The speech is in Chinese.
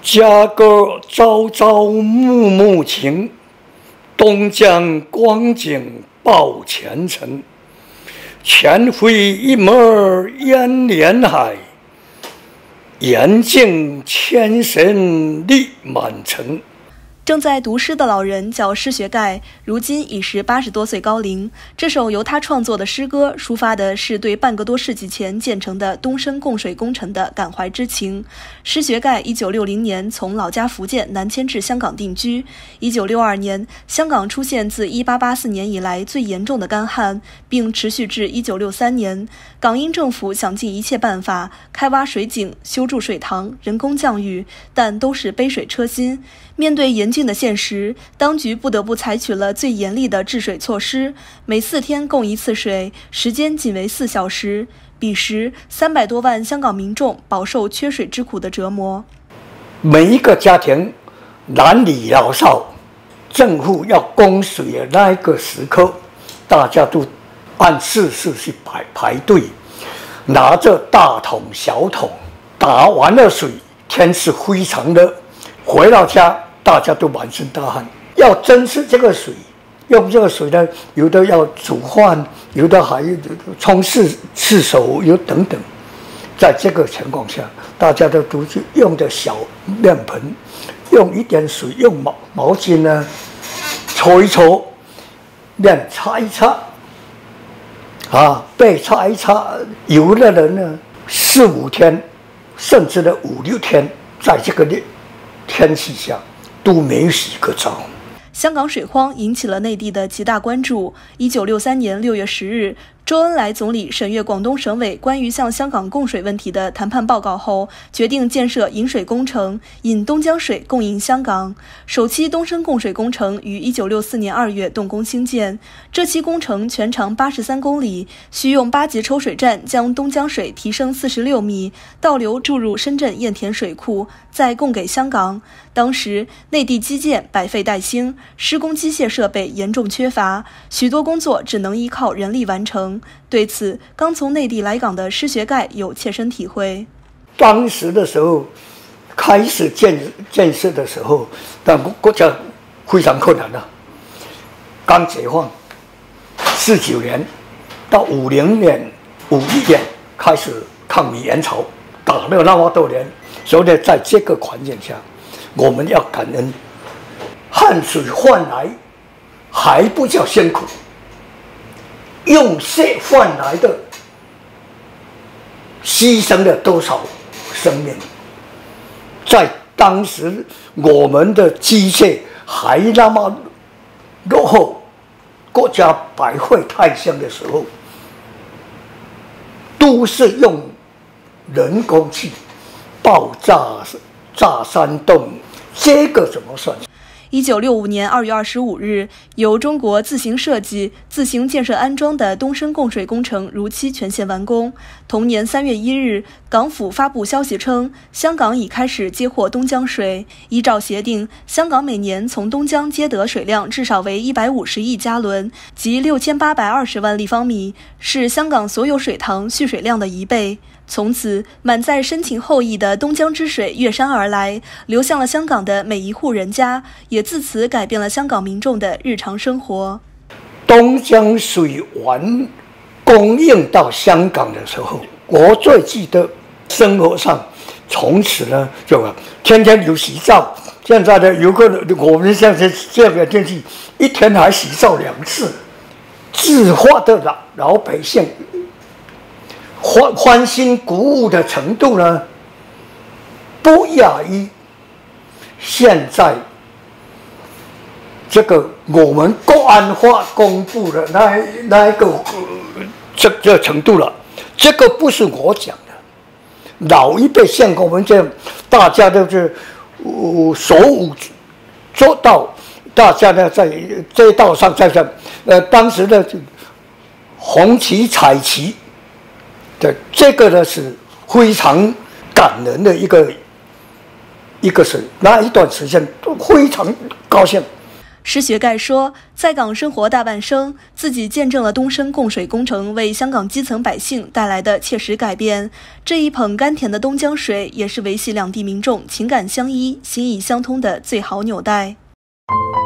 家歌朝朝暮暮情，东江光景报前程。前会一门烟连海，严净千神力满城。 正在读诗的老人叫施学盖，如今已是80多岁高龄。这首由他创作的诗歌，抒发的是对半个多世纪前建成的东深供水工程的感怀之情。施学盖1960年从老家福建南迁至香港定居。1962年，香港出现自1884年以来最严重的干旱，并持续至1963年。港英政府想尽一切办法开挖水井、修筑水塘、人工降雨，但都是杯水车薪。面对严峻的现实，当局不得不采取了最严厉的治水措施，每4天供1次水，时间仅为4小时。彼时，300多万香港民众饱受缺水之苦的折磨。 每一个家庭，男女老少，政府要供水的那一个时刻，大家都按次序去排队，拿着大桶小桶，打完了水，天是非常热，回到家大家都满身大汗。要珍视这个水，用这个水呢，有的要煮饭，有的还冲洗手，有等等。在这个情况下，大家都去用的小面盆，用一点水，用毛巾呢搓一搓，面擦一擦，背擦一擦。有的人呢4、5天，甚至呢5、6天，在这个天气下都没洗个澡。 香港水荒引起了内地的极大关注。1963年6月10日，周恩来总理审阅广东省委关于向香港供水问题的谈判报告后，决定建设引水工程，引东江水供应香港。首期东深供水工程于1964年2月动工兴建。这期工程全长83公里，需用8级抽水站将东江水提升46米，倒流注入深圳堰田水库，再供给香港。当时内地基建百废待兴，施工机械设备严重缺乏，许多工作只能依靠人力完成。对此，刚从内地来港的施学盖有切身体会。 当时的时候，开始建设的时候，但国家非常困难了。刚解放，49年到50年、51年开始抗美援朝，打了那么多年，所以呢，在这个环境下，我们要感恩，汗水换来还不叫辛苦，用血换来的牺牲了多少生命？在当时我们的机械还那么落后，国家百废待兴的时候，都是用人工去爆炸山洞，这个怎么算 ？1965年2月25日，由中国自行设计、自行建设安装的东深供水工程如期全线完工。同年3月1日，港府发布消息称，香港已开始接获东江水。依照协定，香港每年从东江接得水量至少为150亿加仑，即6820万立方米，是香港所有水塘蓄水量的1倍。从此，满载深情厚谊的东江之水越山而来，流向了香港的每一户人家，也自此改变了香港民众的日常生活。 东江水完供应到香港的时候，我最记得生活上，从此呢就天天有洗澡。现在呢，有个我们像这个天气，一天还洗澡2次，自发的老百姓欢欣鼓舞的程度呢，不亚于现在这个我们国安法公布的那一个这程度了。这个不是我讲的，老一辈像我们这样，大家都是手舞做到，大家呢在街道上在当时的红旗彩旗。这个呢是非常感人的一个事，那一段时间都非常高兴。 施学盖说，在港生活大半生，自己见证了东深供水工程为香港基层百姓带来的切实改变。这一捧甘甜的东江水，也是维系两地民众情感相依、心意相通的最好纽带。